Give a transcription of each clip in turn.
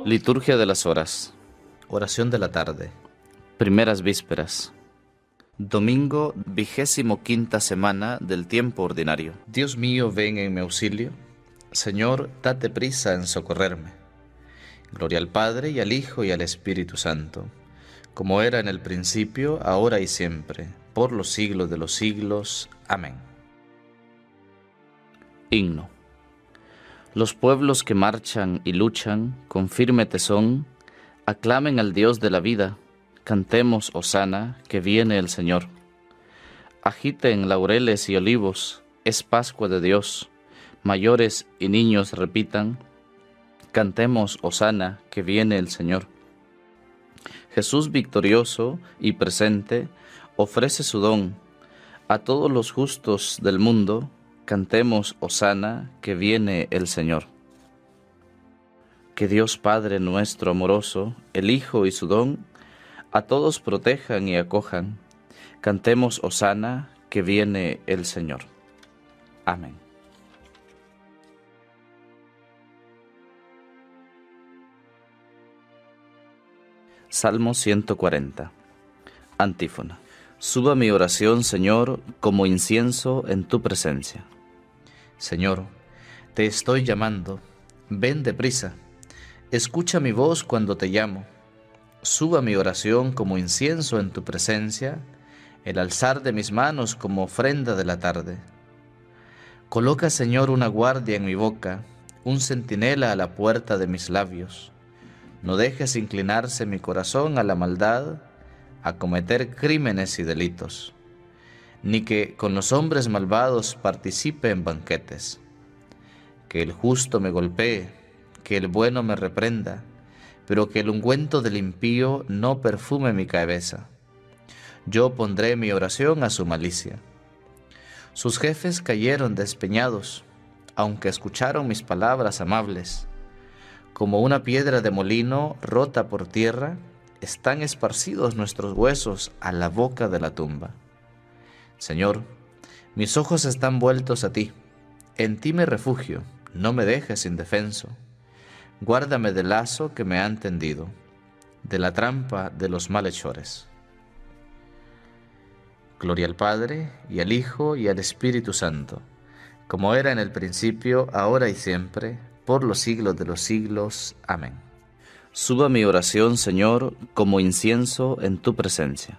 Liturgia de las horas. Oración de la tarde. Primeras vísperas. Domingo, 25ª semana del tiempo ordinario. Dios mío, ven en mi auxilio. Señor, date prisa en socorrerme. Gloria al Padre, y al Hijo, y al Espíritu Santo, como era en el principio, ahora y siempre, por los siglos de los siglos. Amén. Himno. Los pueblos que marchan y luchan con firme tesón, aclamen al Dios de la vida, cantemos hosana, que viene el Señor. Agiten laureles y olivos, es Pascua de Dios, mayores y niños repitan, cantemos hosana, que viene el Señor. Jesús victorioso y presente, ofrece su don a todos los justos del mundo, cantemos hosana, que viene el Señor. Que Dios Padre nuestro amoroso, el Hijo y su don, a todos protejan y acojan. Cantemos hosana, que viene el Señor. Amén. Salmo 140. Antífona. Suba mi oración, Señor, como incienso en tu presencia. Señor, te estoy llamando, ven deprisa, escucha mi voz cuando te llamo. Suba mi oración como incienso en tu presencia, el alzar de mis manos como ofrenda de la tarde. Coloca, Señor, una guardia en mi boca, un centinela a la puerta de mis labios. No dejes inclinarse mi corazón a la maldad, a cometer crímenes y delitos, ni que con los hombres malvados participe en banquetes. Que el justo me golpee, que el bueno me reprenda, pero que el ungüento del impío no perfume mi cabeza. Yo pondré mi oración a su malicia. Sus jefes cayeron despeñados, aunque escucharon mis palabras amables. Como una piedra de molino rota por tierra, están esparcidos nuestros huesos a la boca de la tumba. Señor, mis ojos están vueltos a ti, en ti me refugio, no me dejes indefenso. Guárdame del lazo que me han tendido, de la trampa de los malhechores. Gloria al Padre, y al Hijo, y al Espíritu Santo, como era en el principio, ahora y siempre, por los siglos de los siglos. Amén. Suba mi oración, Señor, como incienso en tu presencia.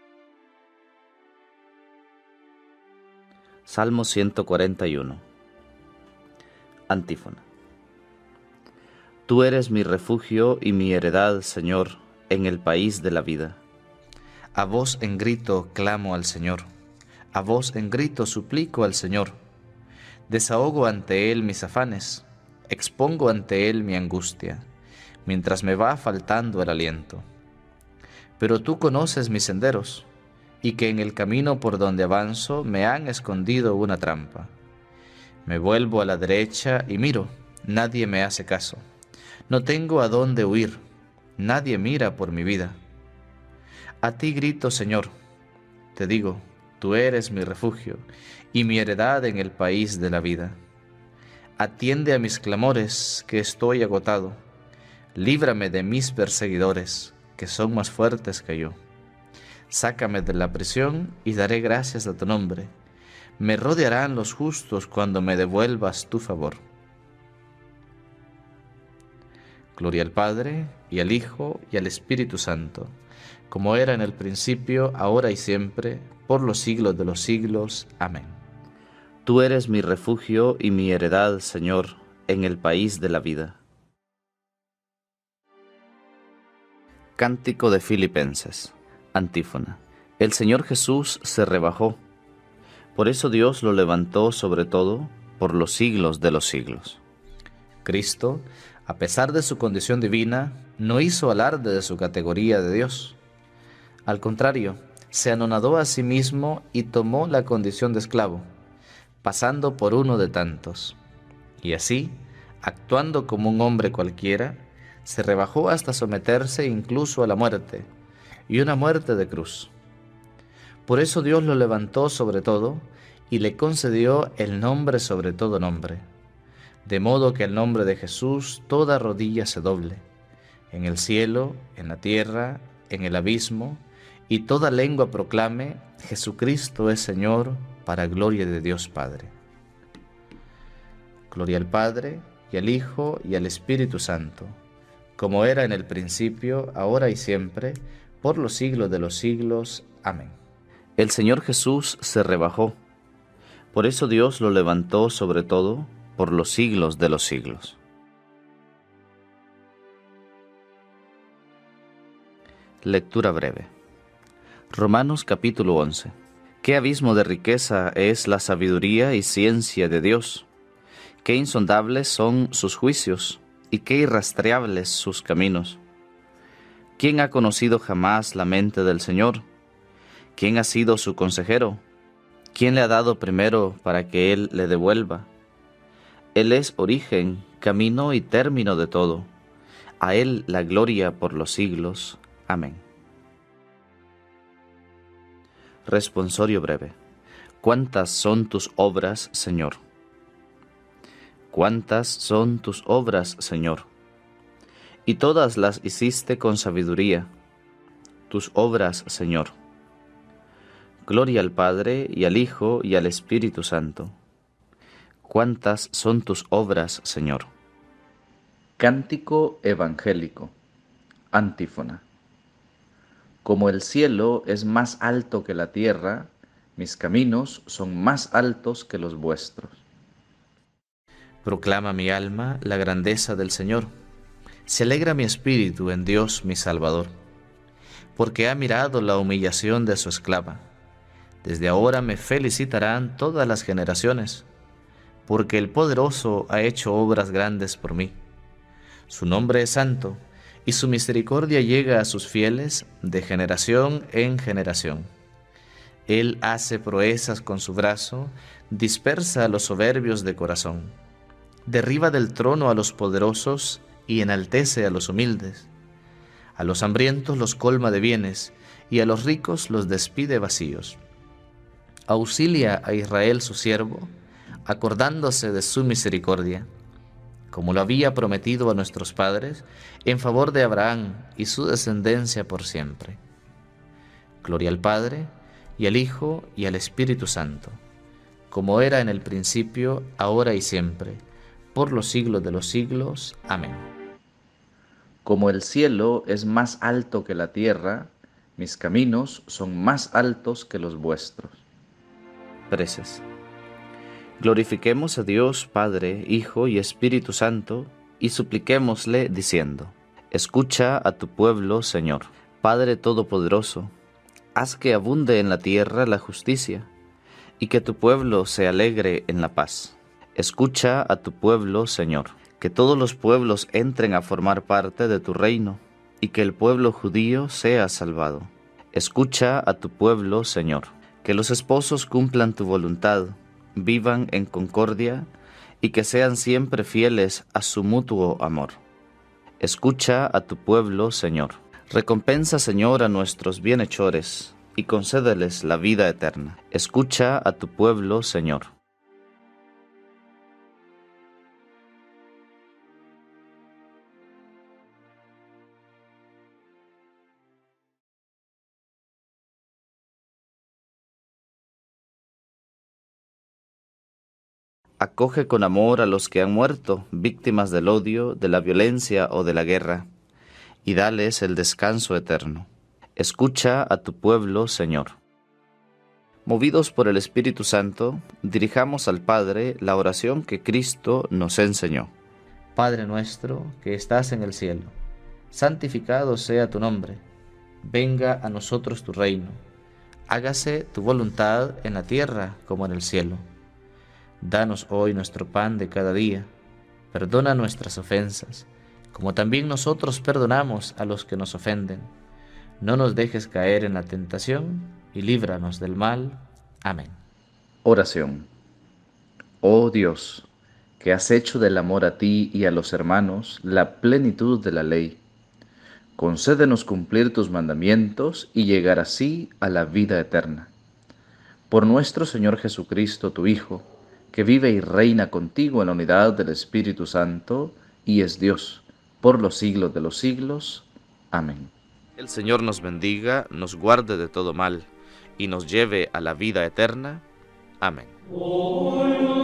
Salmo 141. Antífona. Tú eres mi refugio y mi heredad, Señor, en el país de la vida. A voz en grito clamo al Señor, a voz en grito suplico al Señor. Desahogo ante Él mis afanes, expongo ante Él mi angustia, mientras me va faltando el aliento. Pero tú conoces mis senderos, y que en el camino por donde avanzo me han escondido una trampa. Me vuelvo a la derecha y miro, nadie me hace caso. No tengo a dónde huir, nadie mira por mi vida. A ti grito, Señor, te digo, tú eres mi refugio y mi heredad en el país de la vida. Atiende a mis clamores, que estoy agotado. Líbrame de mis perseguidores, que son más fuertes que yo. Sácame de la prisión y daré gracias a tu nombre. Me rodearán los justos cuando me devuelvas tu favor. Gloria al Padre, y al Hijo, y al Espíritu Santo, como era en el principio, ahora y siempre, por los siglos de los siglos. Amén. Tú eres mi refugio y mi heredad, Señor, en el país de la vida. Cántico de Filipenses. Antífona. El Señor Jesús se rebajó, por eso Dios lo levantó sobre todo por los siglos de los siglos. Cristo, a pesar de su condición divina, no hizo alarde de su categoría de Dios. Al contrario, se anonadó a sí mismo y tomó la condición de esclavo, pasando por uno de tantos. Y así, actuando como un hombre cualquiera, se rebajó hasta someterse incluso a la muerte, y una muerte de cruz. Por eso Dios lo levantó sobre todo y le concedió el nombre sobre todo nombre, de modo que el nombre de Jesús toda rodilla se doble, en el cielo, en la tierra, en el abismo, y toda lengua proclame: Jesucristo es Señor, para gloria de Dios Padre. Gloria al Padre, y al Hijo, y al Espíritu Santo, como era en el principio, ahora y siempre, por los siglos de los siglos. Amén. El Señor Jesús se rebajó, por eso Dios lo levantó sobre todo por los siglos de los siglos. Lectura breve. Romanos capítulo 11. Qué abismo de riqueza es la sabiduría y ciencia de Dios. Qué insondables son sus juicios y qué irrastreables sus caminos. ¿Quién ha conocido jamás la mente del Señor? ¿Quién ha sido su consejero? ¿Quién le ha dado primero para que Él le devuelva? Él es origen, camino y término de todo. A Él la gloria por los siglos. Amén. Responsorio breve. ¿Cuántas son tus obras, Señor? ¿Cuántas son tus obras, Señor? Y todas las hiciste con sabiduría. Tus obras, Señor. Gloria al Padre, y al Hijo, y al Espíritu Santo. ¿Cuántas son tus obras, Señor? Cántico evangélico. Antífona. Como el cielo es más alto que la tierra, mis caminos son más altos que los vuestros. Proclama mi alma la grandeza del Señor. Se alegra mi espíritu en Dios mi Salvador, porque ha mirado la humillación de su esclava. Desde ahora me felicitarán todas las generaciones, porque el Poderoso ha hecho obras grandes por mí. Su nombre es santo, y su misericordia llega a sus fieles de generación en generación. Él hace proezas con su brazo, dispersa a los soberbios de corazón. Derriba del trono a los poderosos y enaltece a los humildes. A los hambrientos los colma de bienes, y a los ricos los despide vacíos. Auxilia a Israel su siervo, acordándose de su misericordia, como lo había prometido a nuestros padres, en favor de Abraham y su descendencia por siempre. Gloria al Padre, y al Hijo, y al Espíritu Santo, como era en el principio, ahora y siempre, por los siglos de los siglos. Amén. Como el cielo es más alto que la tierra, mis caminos son más altos que los vuestros. Preces. Glorifiquemos a Dios Padre, Hijo y Espíritu Santo, y supliquémosle diciendo: Escucha a tu pueblo, Señor. Padre Todopoderoso, haz que abunde en la tierra la justicia, y que tu pueblo se alegre en la paz. Escucha a tu pueblo, Señor. Que todos los pueblos entren a formar parte de tu reino, y que el pueblo judío sea salvado. Escucha a tu pueblo, Señor. Que los esposos cumplan tu voluntad, vivan en concordia, y que sean siempre fieles a su mutuo amor. Escucha a tu pueblo, Señor. Recompensa, Señor, a nuestros bienhechores, y concédeles la vida eterna. Escucha a tu pueblo, Señor. Acoge con amor a los que han muerto, víctimas del odio, de la violencia o de la guerra, y dales el descanso eterno. Escucha a tu pueblo, Señor. Movidos por el Espíritu Santo, dirijamos al Padre la oración que Cristo nos enseñó. Padre nuestro, que estás en el cielo, santificado sea tu nombre. Venga a nosotros tu reino. Hágase tu voluntad en la tierra como en el cielo. Danos hoy nuestro pan de cada día. Perdona nuestras ofensas, como también nosotros perdonamos a los que nos ofenden. No nos dejes caer en la tentación, y líbranos del mal. Amén. Oración. Oh Dios, que has hecho del amor a ti y a los hermanos la plenitud de la ley, concédenos cumplir tus mandamientos y llegar así a la vida eterna. Por nuestro Señor Jesucristo, tu Hijo, que vive y reina contigo en la unidad del Espíritu Santo, y es Dios, por los siglos de los siglos. Amén. El Señor nos bendiga, nos guarde de todo mal, y nos lleve a la vida eterna. Amén.